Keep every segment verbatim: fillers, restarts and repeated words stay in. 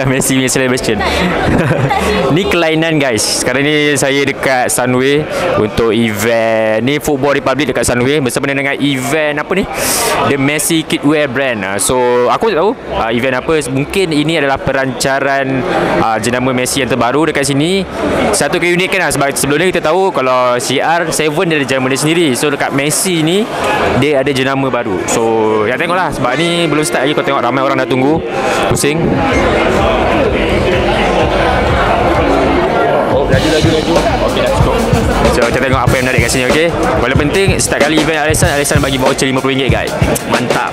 tengah Messi punya celebration. Ni kelainan guys. Sekarang ni saya dekat Sunway untuk event ni Football Republic dekat Sunway bersama dengan event apa ni? The Messi Kitwear brand. So aku tak tahu uh, event apa. Mungkin ini adalah perancaran uh, jenama Messi yang terbaru dekat sini. Satu keunikan lah, sebab sebelum ni kita tahu kalau C R tujuh dia ada jenama dia sendiri. So dekat Messi ni dia ada jenama baru. So ya tengoklah, sebab ni belum start lagi. Kau tengok ramai orang dah tunggu. Pusing. Oh, laju laju laju. Okey, dah cukup. So kita tengok apa yang menarik kat sini, okey. Paling penting start kali event Al-Ikhsan, Al-Ikhsan bagi voucher lima puluh ringgit guys. Mantap.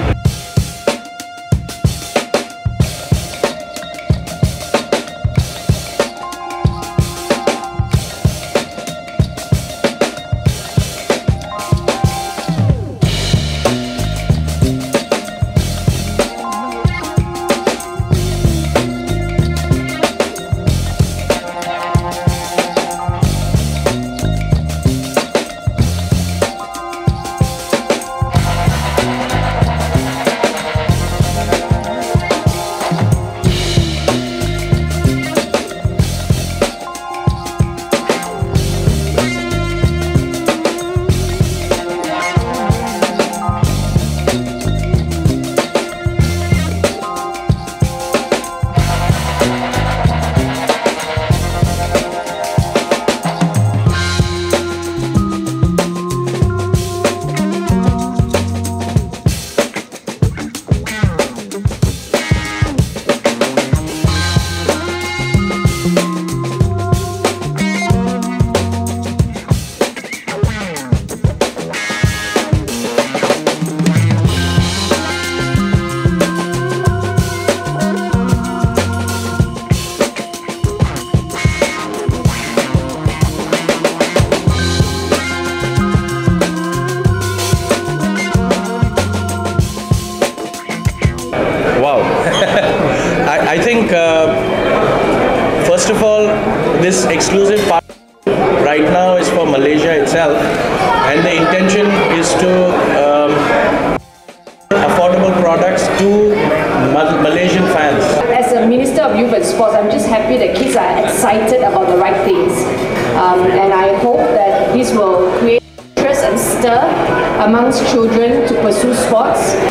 I, I think uh, first of all, this exclusive part right now is for Malaysia itself, and the intention is to um, affordable products to Mal Malaysian fans. As a Minister of Youth and Sports, I'm just happy that kids are excited about the right things, um, and I hope that this will create interest and stir amongst children to pursue sports.